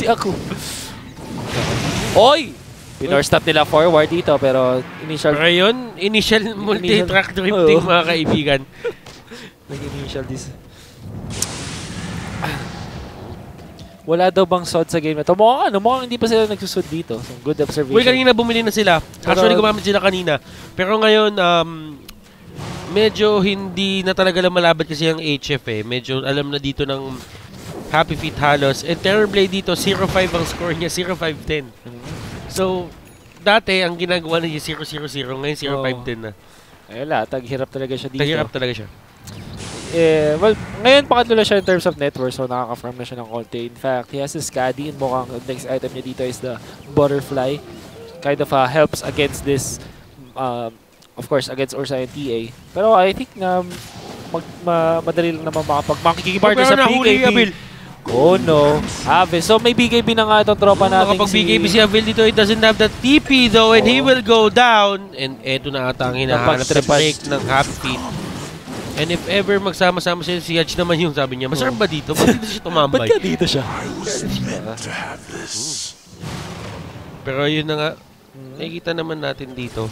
Oy! Pinor-stop nila forward dito, pero initial multi-track drifting mga kaibigan. Nag-initial this. Wala daw bang sod sa game na ito? Mukhang hindi pa sila nagsusod dito. So, good observation. Uy, kanina bumili na sila. Actually, gumamit sila kanina. Pero ngayon, medyo hindi na talaga lang malabad kasi ang HF eh. Medyo alam na dito ng Happy Feet halos. And Terror Blade dito, 0-5 ang score niya, 0-5-10. So, dati, ang ginagawa niya 0-0-0. Ngayon, 0-5-10 na. Ayun taghirap talaga siya dito. Taghirap talaga siya. Well, ngayon pangatlo na siya in terms of net worth, so nakaka-farm na siya ng konti. In fact, he has his Skadi and mukhang next item niya dito is the Butterfly. Kind of helps against this, of course, against Ursa and TA. Pero I think na madali lang naman makikipag-partner sa BKB. Oh no, Ave. So may BKB na nga itong tropa natin. Kapag BKB si Avil dito, he doesn't have that TP though, and he will go down. And eto na ata ang hinahanap na break ng Happy Feet. And if ever magsama-sama sila, si Yaj naman yung sabi niya, masarap ba dito? Ba't dito siya tumambay? Ba't ka dito siya? Pero yun na nga, nakikita naman natin dito.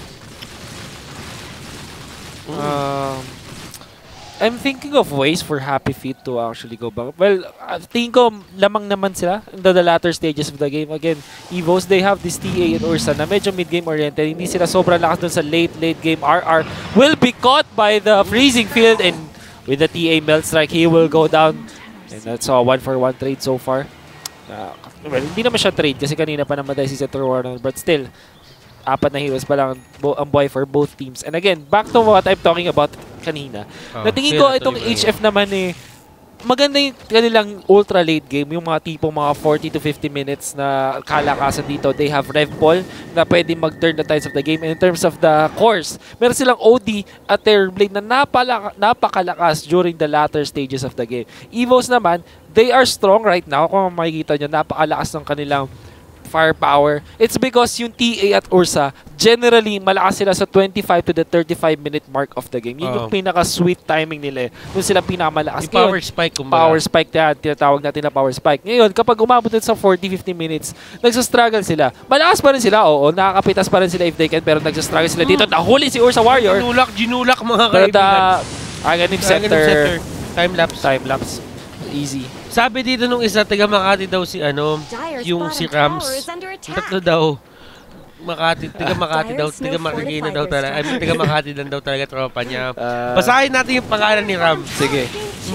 I'm thinking of ways for Happy Feet to actually go back. Well, tingin ko lamang naman sila in the latter stages of the game. Again, EVOs, they have this TA and Ursa na medyo mid-game oriented. Hindi sila sobrang lakas dun sa late game. RR will be caught by the freezing field, and with the TA melt strike, he will go down. And that's a 1-for-1 trade so far. Well, hindi naman siya trade kasi kanina pa namatay si Center Warner, but still, 4 na heroes pa lang ang buhay for both teams. And again, back to what I'm talking about kanina. Natingin ko itong HF naman maganda yung kanilang ultra late game, yung mga tipong mga 40 to 50 minutes na kalakasan dito. They have Rev Ball na pwede mag-turn the tides of the game. And in terms of the course, meron silang OD at Terror Blade na napakalakas during the latter stages of the game. EVOs naman, they are strong right now. Kung makikita nyo, napakalakas ng kanilang firepower. It's because yung TA at Ursa, generally, malakas sila sa 25 to the 35-minute mark of the game. Yun yung pinaka-sweet timing nila. Doon sila pinakamalakas. Yung power spike, kumbaga. Power spike yan. Tinatawag natin na power spike. Ngayon, kapag umabot sa 40-50 minutes, nagsastruggle sila. Malakas pa rin sila, oo. Nakakapitas pa rin sila if they can, pero nagsastruggle sila dito. Nahuli si Ursa Warrior. Ginulak mga kaibigan. Aganim center. Time-lapse. Easy. Sabi dito nung isa, taga Makati daw si yung si Rams. Tatlo daw. Taga Makati daw, taga Marikina daw talaga. I mean, taga Makati lang daw talaga tropa niya. Basahin natin yung pangalan ni Ram. Sige.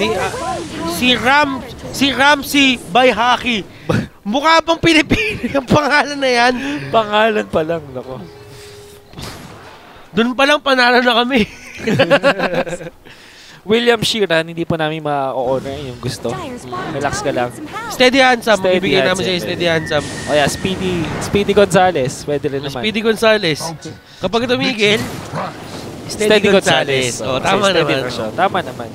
Si Ramsey by Hockey. Mukha pang Pilipino yung pangalan na yan. Pangalan pa lang, nako. Doon pa lang panalo na kami. William Sheeran, hindi po namin ma-honor yung gusto. Relax ka lang. Steady handsome. Steady Ibigay namin handsome. sa'yo steady handsome. O yeah, Speedy Gonzales. Pwede rin naman. Speedy Gonzales. Kapag tumigil, Steady Gonzales. O, tama Steady naman. version. Tama naman.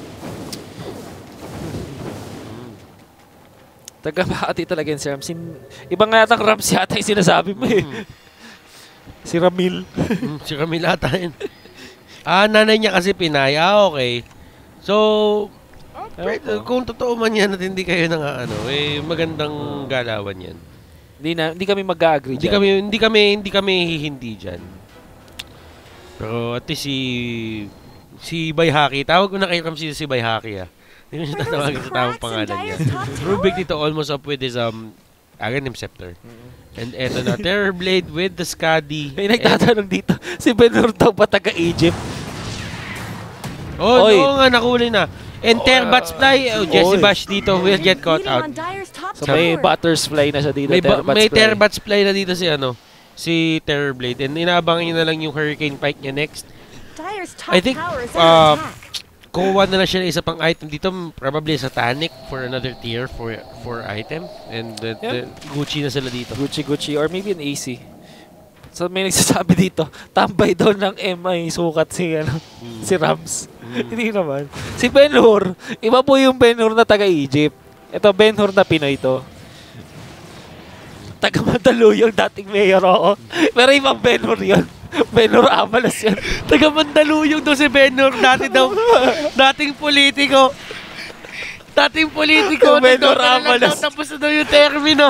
Taga-Makati talaga yung si Rams. Ibang nga yatang Rams yata yung sinasabi mo eh. Si Ramil. Si Ramil ata yun. Nanay niya kasi Pinay. Okay. So, kung totoo man yan at hindi kayo magandang galawan yan. Hindi kami mag-agree dyan. Hindi kami hihindi dyan. Pero at least si Bayhaki, tawag ko na kay Ramsey si Bayhaki Hindi mo siya tatawagin sa tamang pangalan niya. Rubik dito almost up with his Aghanim Scepter. And eto na, Terrorblade with the Skadi. May nagtatanong dito, si Ben-Hur daw ba taga-Egypt? Oo nga, nakuli na. And Terbats Fly, Jesse Bash dito will get caught out. So may Butterfly na siya dito. May Terbats Fly na dito si Terrorblade. And inaabangan niya na lang yung Hurricane Pike niya next. I think, kuha na lang siya na isa pang item dito, probably Satanic for another tier for item. And Gucci na sila dito. Gucci, or maybe an AC. So may nagsasabi dito, tambay daw ng MI sukat si Rams. Hindi naman. Si Ben-Hur, iba po yung Ben-Hur na taga-Egypt. Ito, Ben-Hur na Pinoy to. Taga-Mandaluyong dating mayor ako. Pero ibang Ben-Hur yun. Ben-Hur Amalas yun. Taga-Mandaluyong daw si Ben-Hur. Dating politiko. Ben-Hur Amalas. Tapos na daw yung termino.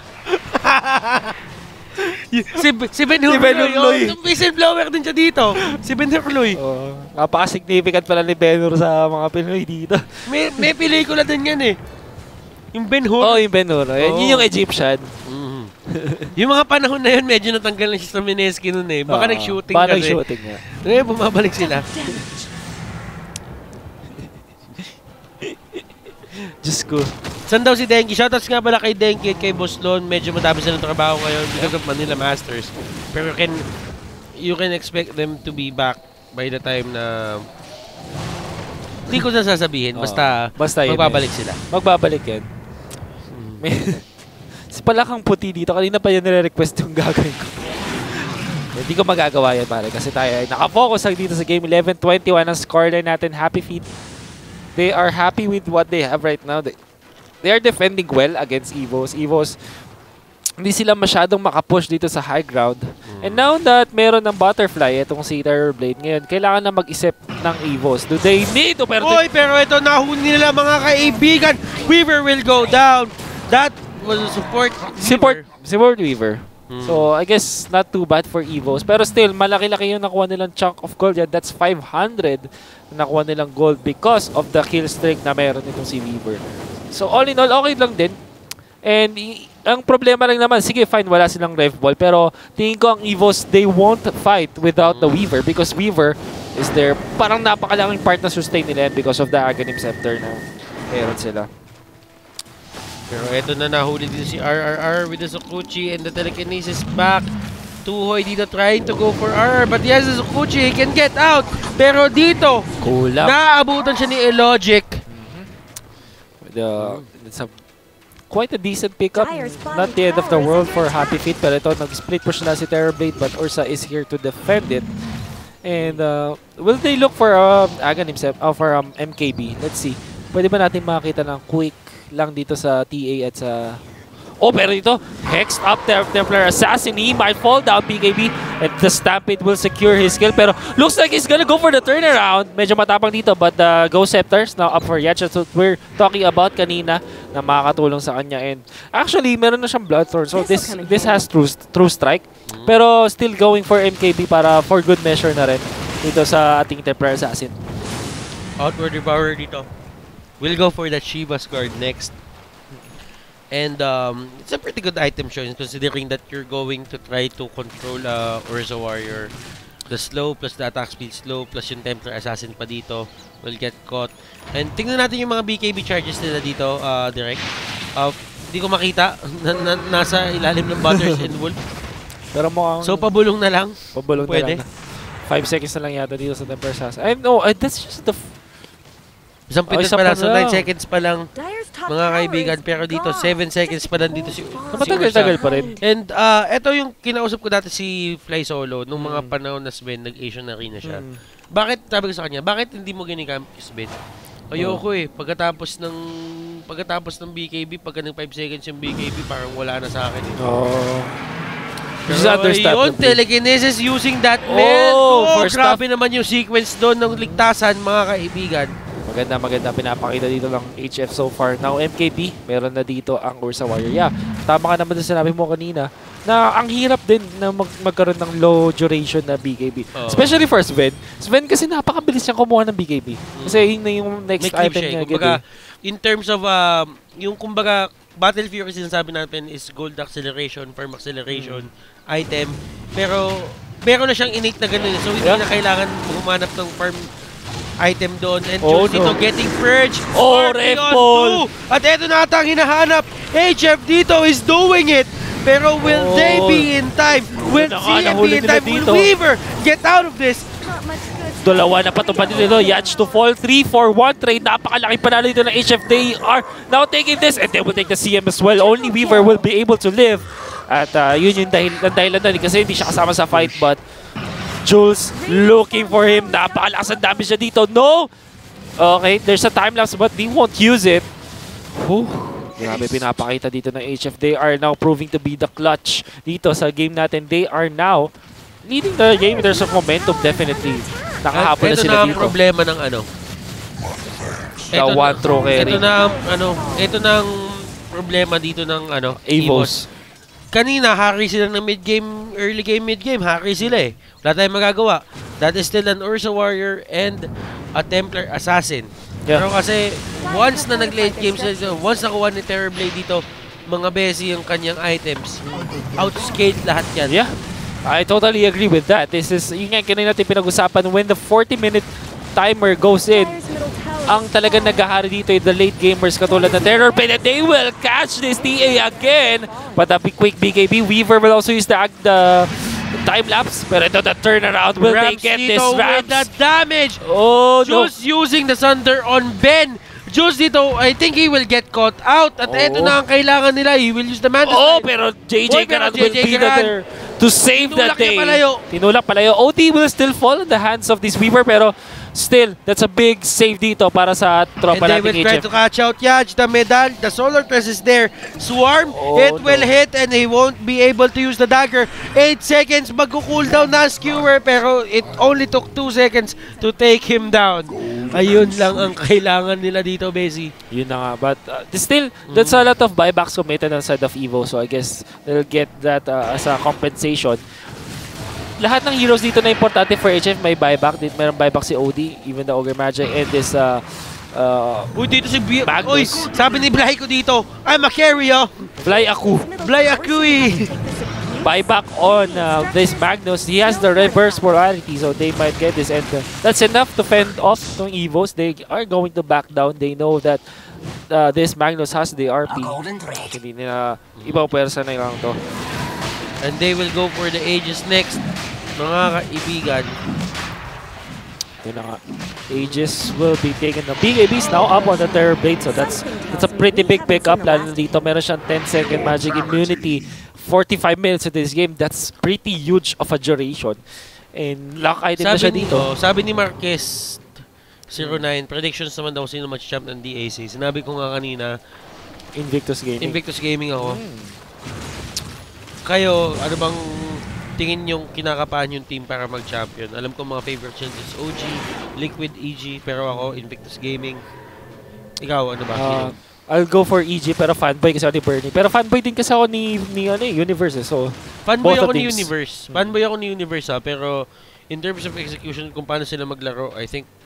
Si Ben-Hur Loy. Whistleblower din siya dito. Si Ben-Hur Loy. Napaka-significant pala ni Ben-Hur sa mga Pinoy dito. May pelikula din yan eh. Yung Ben-Hur. Yung Ben-Hur. Yun yung Egyptian. Yung mga panahon na yun, medyo natanggal na siya sa Mineski nun eh. Baka nag-shooting kasi. nag-shooting nga. Ngayon, bumabalik sila. Diyos ko. Saan daw si Denki? Shoutouts nga pala kay Denki at kay Boslon. Medyo madami silang trabaho ngayon because of Manila Masters. Pero you can expect them to be back by the time na hindi ko na sasabihin. Basta magbabalik sila. Magbabalik yan. Si Palakang Puti dito. Kanina pa yan nire-request yung gagawin ko. Hindi ko magagawa yan pare kasi tayo ay nakafocus lang dito sa game. 11-21 ang scoreline natin. Happy Feet. They are happy with what they have right now. They are defending well against Evos. Evos, hindi sila masyadong makapush dito sa high ground. And now that meron ng Butterfly, itong si Terrorblade ngayon, kailangan na mag-isip ng Evos. Do they need to? Pero ito nahuli nila mga kaibigan. Weaver will go down. That was a support Weaver. So, I guess not too bad for Evos. Pero still, malaki-laki yung nakuha nilang chunk of gold yan. That's 500 na nakuha nilang gold because of the kill streak na meron itong si Weaver. So, all in all, okay lang din. And ang problema lang naman, sige fine, wala silang rev ball. Pero tingin ko ang Evos, they won't fight without the Weaver because Weaver is there. Parang napakalaking part na sustain nila because of the Aghanim Scepter na meron sila. Pero eto na nahuli dito si RRR with the Sukuchi and the telekinesis back. Tuhoy dito trying to go for RR but yes, the Sukuchi, he can get out. Pero dito, kulang. Naabutan siya ni Illogic. It's quite a decent pickup. Not the end of the world for Happy Feet. Pero ito, nag-split push na si Terrorblade but Ursa is here to defend it. And will they look for Aghanim for MKB? Let's see. Pwede ba natin makita ng quick lang dito sa TA at sa... pero dito, Hex up Templar Assassin. He might fall down, PKB. And the Stampede will secure his kill. Pero looks like he's gonna go for the turnaround. Medyo matapang dito, but the Ghost Scepters now up for Yatch. That's what we're talking about kanina na makakatulong sa kanya. And actually, meron na siyang Bloodthorn. So this has true strike. Pero still going for MKB para for good measure na rin dito sa ating Templar Assassin. Outward Devourer dito. We'll go for that Shiva's guard next. And it's a pretty good item choice considering that you're going to try to control Urza Warrior. The slow plus the attack speed slow plus yung Templar Assassin pa dito will get caught. And tingnan natin yung mga BKB charges nila dito, direct. Hindi ko makita. Nasa ilalim ng Butters and Wolf. Pero mukhang... So, pabulong na lang. Pabulong Pwede. na lang. 5 seconds na lang yata dito sa Templar Assassin. No, that's just the... Isang pintos isa pa lang. pa So, lang. 9 seconds pa lang. Dyer's top Mga tower kaibigan, is pero dito gone. 7 seconds pa lang dito si Matagal-tagal pa rin. And ito yung kinausap ko dati si Fly Solo nung mga panahon na Sven, nag-Asian Arena siya. Bakit, sabi ko sa kanya, bakit hindi mo ginicamp yung Sven? Ayoko pagkatapos ng BKB, pagka ng 5 seconds yung BKB, parang wala na sa akin. Which is understandable. Yun, Telekinesis using that man. First Grabe naman yung sequence doon ng ligtasan, mga kaibigan. Maganda pinapakita dito ng HF so far. Now MKB, meron na dito ang Urza Warrior. Yeah, tama ka naman sa sinabi mo kanina na ang hirap din na magkaroon ng low duration na BKB. Especially for Sven. Sven kasi napakabilis niyang kumuha ng BKB. Kasi yun na yung next item niya. Kumbaga, in terms of, yung kumbaga, Battle Fury sinasabi natin is gold acceleration, farm acceleration item. Pero, meron na siyang innate na ganun. So, hindi na kailangan humanap ng farm item doon. And Jules dito getting purged. Red Ball! At eto na ata ang hinahanap. HF dito is doing it. Pero will they be in time? Will CM be in time? Will Weaver get out of this? Not much good. Dalawa na patupad dito. Yatch to fall. 3-4-1 trade. Napakalaki panalo dito ng HF. They are now taking this and they will take the CM as well. Only Weaver will be able to live. At yun yung dahilan na kasi hindi siya kasama sa fight, but Jules looking for him. Napakalakas ang damage siya dito. No! Okay, there's a time lapse but they won't use it. Grabe pinapakita dito ng HF. They are now proving to be the clutch dito sa game natin. They are now leading the game. There's a momentum definitely. Nakahabol na sila dito. Ito na ang problema ng ano. One throw carry. Ito na ang problema dito ng Evos. Kanina, haki sila ng early game, mid-game. Haki sila Wala tayong magagawa. That is still an Urza Warrior and a Templar Assassin. Yeah. Pero kasi, once na nag-late game sila dito, once nakuha ni Terrorblade dito, mga besi yung kanyang items, outscaled lahat yan. Yeah, I totally agree with that. This is, yung nga kanina natin pinag-usapan, when the 40-minute timer goes in, ang talagang naghahari dito ay the late gamers katulad ng Terrorblade, and they will catch this TA again. But a quick BKB, Weaver will also use the time-lapse. Pero ito, the turnaround, will they get this Rams? With the damage! No. Jules using the Thunder on Ben. Jules dito, I think he will get caught out. At ito na ang kailangan nila. He will use the Mantis. Pero JJ Garan will be there to save the day. Tinulak palayo. OT will still fall in the hands of this Weaver, pero still, that's a big save dito para sa tropa natin HF. And they will try to catch out Yaj. The medal, the solar press is there. Swarm, it will hit and he won't be able to use the dagger. 8 seconds, magko-cooldown na Skewer, pero it only took 2 seconds to take him down. Ayun lang ang kailangan nila dito, Bezi. Yun na nga, but still, that's a lot of buybacks committed on the side of Evo, so I guess they'll get that as a compensation. Lahat ng heroes dito na importante for HF may buyback. Dito mayroong buyback si OD, even the Ogre Magic, and this dito si Magnus. Uy, sabi ni Blay ko dito, I'm a carry, Blay Aku. Blay Akui. Buyback on this Magnus. He has the reverse polarity, so they might get this. And that's enough to fend off ng Evos. They are going to back down. They know that this Magnus has the RP. Hindi nila ibang pwersa na lang to. And they will go for the Aegis next. Mga kaibigan. Yun na nga. Aegis will be taken. The BKB is now up on the Terrorblade, so that's a pretty big pickup. Lalo dito, meron siyang 10-second magic immunity. 45 minutes of this game. That's pretty huge of a duration. And lock item na siya dito. Sabi ni Marquez 09, predictions naman daw sino match-champ ng DAC. Sinabi ko nga kanina, Invictus Gaming ako. Kayo, ano bang tingin yung kinakapahan yung team para mag-champion? Alam ko mga favorite chills is OG, Liquid, EG, pero ako, Invictus Gaming. Ikaw, ano ba? I'll go for EG, pero fanboy kasi ako ni Bernie. Pero fanboy din kasi ako ni Universe. So, fanboy ako ni Universe. Fanboy ako ni Universe, pero in terms of execution, kung paano sila maglaro, I think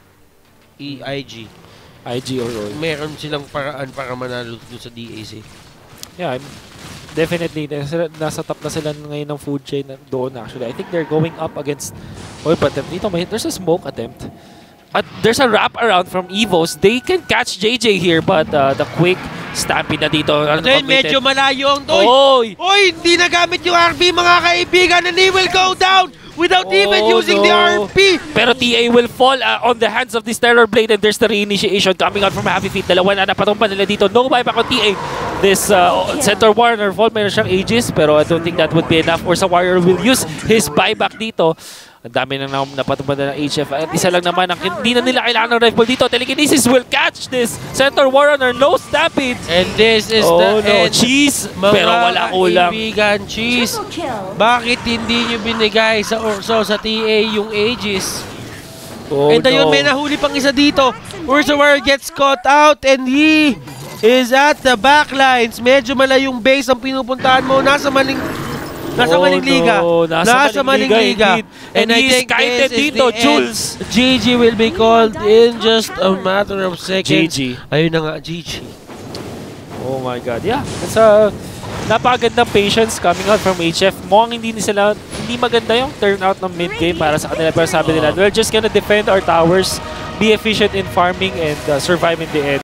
IG or meron silang paraan para manalo doon sa DAC. Yeah, definitely. Nasa top na sila ngayon ng food chain doon actually. I think they're going up against... Oh, but dito there's a smoke attempt. At there's a wrap around from Evos. They can catch JJ here, but the quick stampede na dito. Then medyo malayo ang... Oy! Oy! Hindi nagamit yung RP mga kaibigan and he will go down without even using the RP. Pero TA will fall on the hands of this Terror Blade and there's the reinitiation coming out from Happy Feet. Dalawa na napatumpa nila dito. No buyback on TA. This Center Warrior fall, meron siyang Aegis pero I don't think that would be enough. Or sa Warrior will use his buyback dito. Ang dami nang napatumba na ng HF. At isa lang naman, hindi na nila kailangan ng rifle dito. Telekinesis will catch this Center Warrior. No stampede. And this is the end. Cheese. Mga Pero wala ulam. kaibigan, Cheese. Bakit hindi nyo binigay sa Urso sa TA yung Aegis? And ayun, may nahuli pang isa dito. Urso Warrior gets caught out and he is at the backlines. Medyo malayong base ang pinupuntahan mo. Nasa maling liga. Nasa maling liga. And I think this is the Jules. GG will be called in just a matter of seconds. GG. Ayun na nga, GG. Oh my God. Yeah. It's napakagandang patience coming out from HF. Mukhang hindi maganda yung turnout ng mid-game para sa kanila. Pero sabi nila, we're just gonna defend our towers, be efficient in farming, and survive in the end.